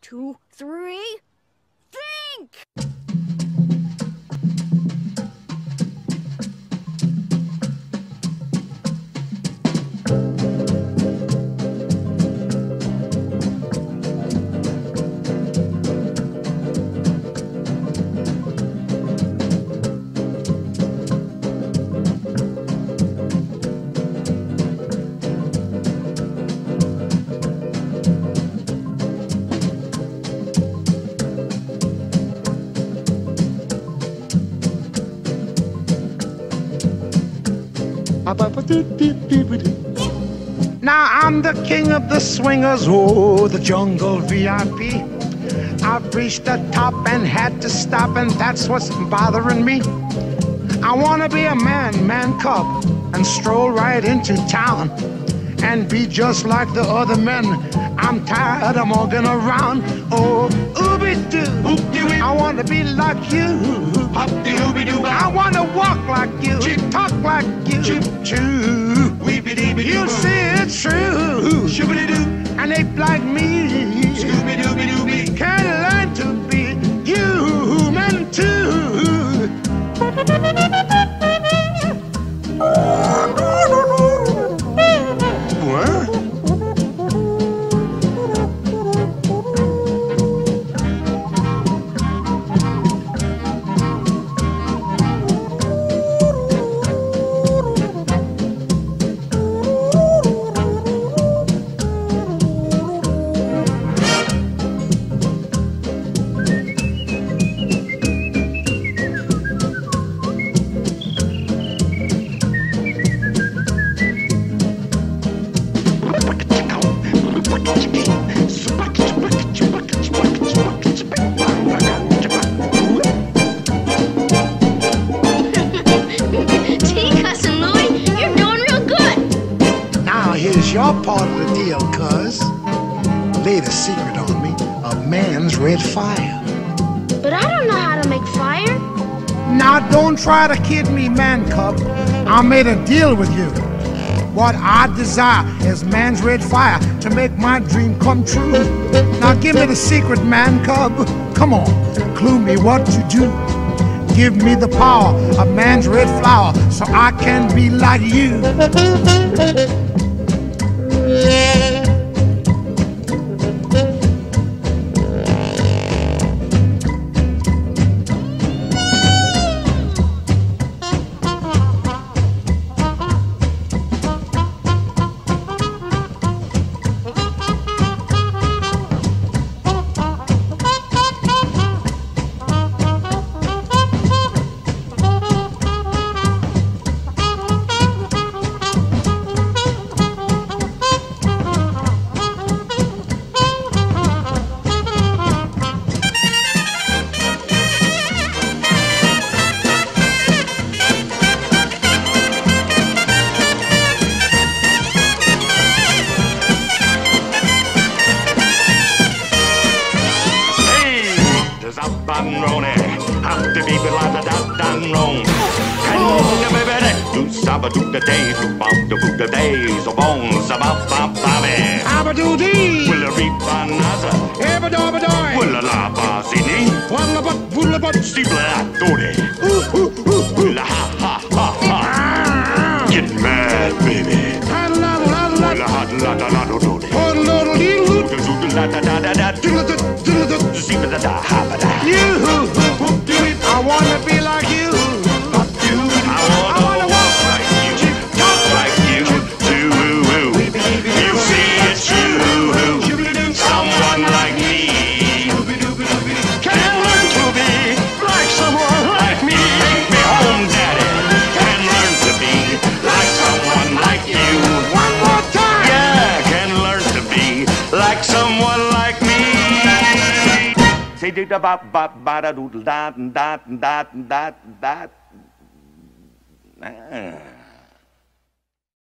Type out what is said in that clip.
2, 3. Think! Now I'm the king of the swingers, oh, the jungle VIP. I've reached the top and had to stop, and that's what's bothering me. I wanna be a man cub, and stroll right into town, and be just like the other men. I'm tired of walking around. Oh, ooby-doo, I wanna be like you. I wanna walk like you, talk like you, you see it's true, and ape like me can learn to be human too. Here's your part of the deal, cuz. Laid a secret on me of man's red fire. But I don't know how to make fire. Now don't try to kid me, man cub. I made a deal with you. What I desire is man's red fire to make my dream come true. Now give me the secret, man cub. Come on, clue me what to do. Give me the power of man's red flower so I can be like you. The days, the days of bones about Bobby. Abadoo-dee, will a reap another. Ebadorbadoy, Will a la bazini. Wallabat, Steebla doody. Will a ha ha. Get mad, baby. Will a hot la da la do doody. I wanna be like you. I wanna walk like you, talk like you, do. You see it's you, someone like me can learn to be like someone like me. Take me home, daddy. Can learn to be like someone like you. One more time. Yeah, can learn to be like someone like me. Say da ba ba ba da doodle da da da da da.